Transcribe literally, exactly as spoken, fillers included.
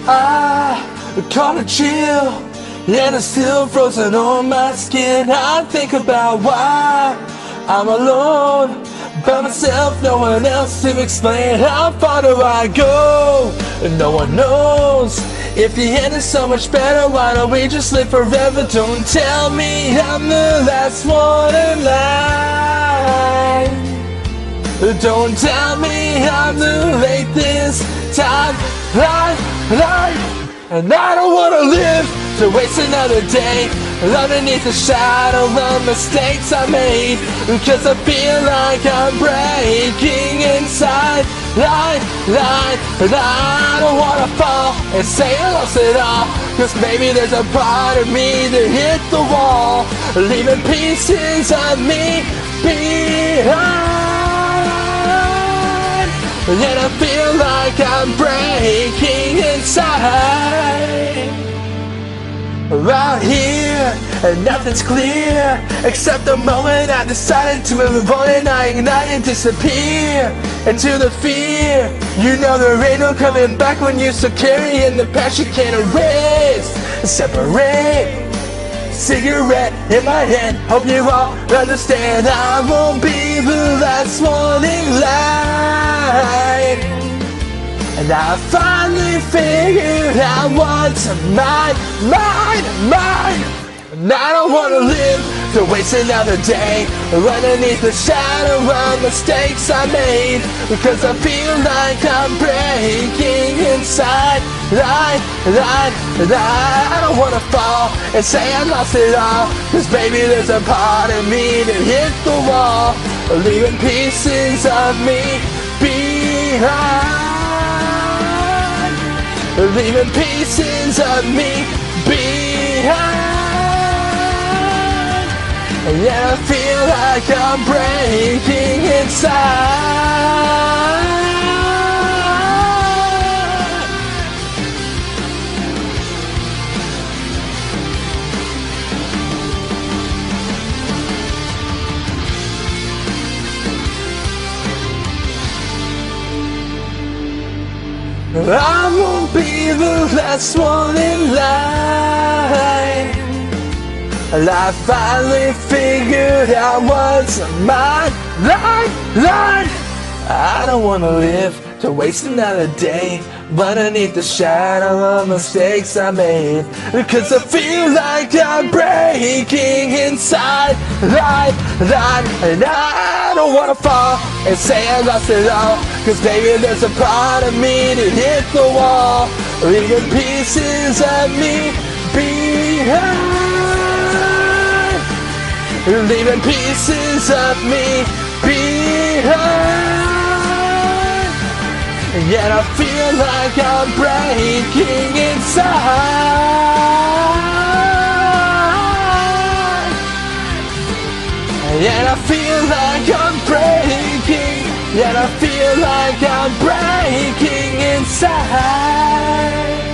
I caught a chill, and it's still frozen on my skin. I think about why I'm alone by myself, no one else to explain. How far do I go? No one knows. If the end is so much better, why don't we just live forever? Don't tell me I'm the last one in line. Don't tell me I'm too late this time. Line, line. And I don't wanna live to waste another day underneath the shadow of mistakes I made, because I feel like I'm breaking inside. Line, line, and I don't wanna fall and say I lost it all, cause maybe there's a part of me that hit the wall, leaving pieces of me behind. And I feel like I'm breaking inside. Around here, and nothing's clear except the moment I decided to move on, and I ignite and disappear into the fear. You know there ain't no coming back when you're so carrying the past you can't erase. Separate. Cigarette in my hand, hope you all understand. I won't be the last one in line. And I finally figured out what's mine, mine, mine. And I don't wanna live to waste another day underneath the shadow of mistakes I made, because I feel like I'm breaking inside. Line, line, line. I don't wanna fall and say I lost it all, cause baby there's a part of me that hit the wall, leaving pieces of me behind. Leaving pieces of me behind. And I feel like I'm breaking inside. I won't be the last one in line. I finally figured out what's mine. Line, line. I don't wanna live to waste another day underneath the shadow of mistakes I made, because I feel like I'm breaking inside. Line, line. And I don't wanna fall and say I lost it all, cause baby there's a part of me that hit the wall, leaving pieces of me behind. Leaving pieces of me behind. And yet I feel like I'm breaking inside. And yet I feel like I'm breaking. Yet I feel like I'm breaking inside.